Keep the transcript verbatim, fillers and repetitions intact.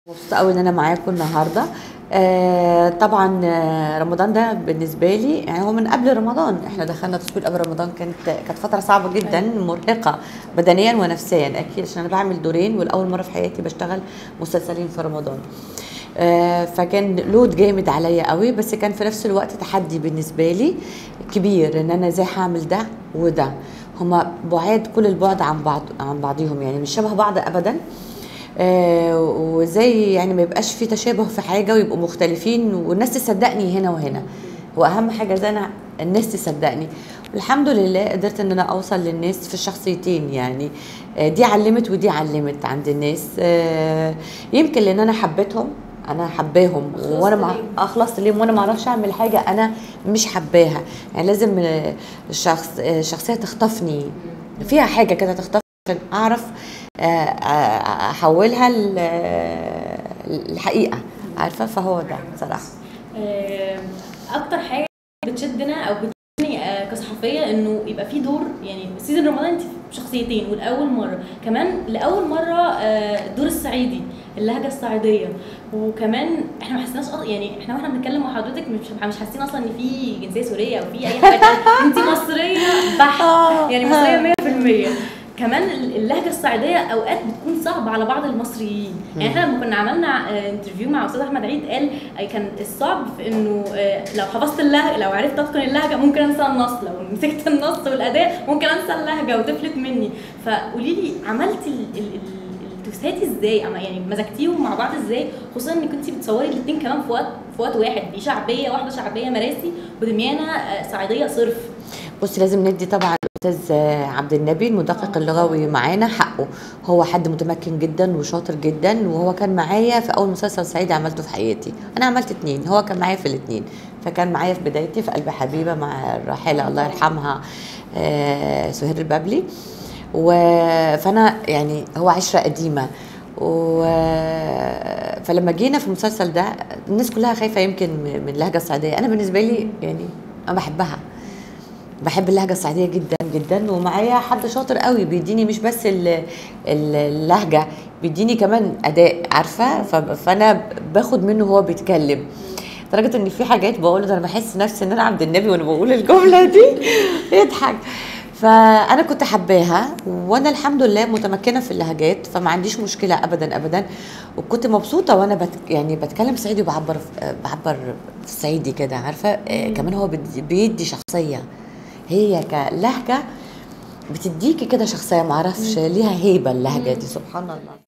مبسوطة أوي إن أنا معاكم النهارده. آه طبعا آه، رمضان ده بالنسبة لي يعني هو من قبل رمضان، احنا دخلنا تصوير قبل رمضان، كانت كانت فترة صعبة جدا، مرهقة بدنيا ونفسيا أكيد، عشان أنا بعمل دورين والأول مرة في حياتي بشتغل مسلسلين في رمضان. آه فكان لود جامد عليا قوي، بس كان في نفس الوقت تحدي بالنسبة لي كبير، إن أنا إزاي هعمل ده وده. هما بعاد كل البعد عن بعض عن بعضهم، يعني مش شبه بعض أبدا. آه وزي يعني ما يبقاش في تشابه في حاجه ويبقوا مختلفين والناس تصدقني هنا وهنا، واهم حاجه زي انا الناس تصدقني. والحمد لله قدرت ان انا اوصل للناس في الشخصيتين يعني. آه دي علمت ودي علمت عند الناس. آه يمكن لان انا حبيتهم، انا حباهم وانا مع اخلص ليهم، وانا ما اعرفش اعمل حاجه انا مش حباها. يعني لازم آه، الشخص آه، الشخصيه تخطفني، فيها حاجه كده تخطفني عشان اعرف آه، آه، احولها للحقيقه، عارفه. فهو ده بصراحه آه، اكتر حاجه بتشدنا او بتشدني آه، كصحفيه انه يبقى في دور، يعني سيزون رمضان انت شخصيتين ولاول مره كمان، لاول مره آه، الدور الصعيدي، اللهجه الصعيديه. وكمان احنا ما حسيناش أص- يعني احنا واحنا بنتكلم مع حضرتك مش مش حاسين اصلا ان في جنسيه سوريه او في اي حاجه، انت مصريه بحت، يعني مصريه مية في المية. كمان اللهجه الصعيديه اوقات بتكون صعبه على بعض المصريين. يعني احنا لما كنا عملنا آه، انترفيو مع استاذ احمد عيد، قال آه، كان الصعب في انه آه، لو حفظت اللهجه، لو عرفت اتقن اللهجه ممكن انسى النص، لو مسكت النص والاداء ممكن انسى اللهجه وتفلت مني. فقولي لي عملتي ال- ال- ال- التوستات ازاي، أما يعني مزجتيهم مع بعض ازاي، خصوصا انك كنتي بتصوري الاثنين كمان في وقت في وقت واحد، دي شعبيه واحده شعبيه مراسي، ودميانه آه، صعيديه صرف. بص، لازم ندي طبعا الاستاذ عبد النبي المدقق اللغوي معانا حقه. هو حد متمكن جدا وشاطر جدا، وهو كان معايا في اول مسلسل صعيدي عملته في حياتي. انا عملت اتنين، هو كان معايا في الاتنين. فكان معايا في بدايتي في قلب حبيبه مع الراحله الله يرحمها آه، سهير البابلي. و... فانا يعني هو عشره قديمه. و... فلما جينا في المسلسل ده الناس كلها خايفه يمكن من اللهجه الصعيديه. انا بالنسبه لي يعني انا بحبها، بحب اللهجه الصعيديه جدا جدا، ومعايا حد شاطر قوي بيديني مش بس ال- ال- اللهجه، بيديني كمان اداء، عارفه. ف- فانا باخد منه وهو بيتكلم، لدرجه ان في حاجات بقول له انا بحس نفسي ان انا عبد النبي وانا بقول الجمله دي يضحك. فانا كنت حباها، وانا الحمد لله متمكنه في اللهجات، فما عنديش مشكله ابدا ابدا. وكنت مبسوطه وانا بت يعني بتكلم صعيدي وبعبر بعبر في الصعيدي كده، عارفه. آه، كمان هو بيدي بيدي شخصيه، هي كلهجه بتديكي كده شخصيه، معرفش ليها هيبه اللهجه دي، سبحان الله.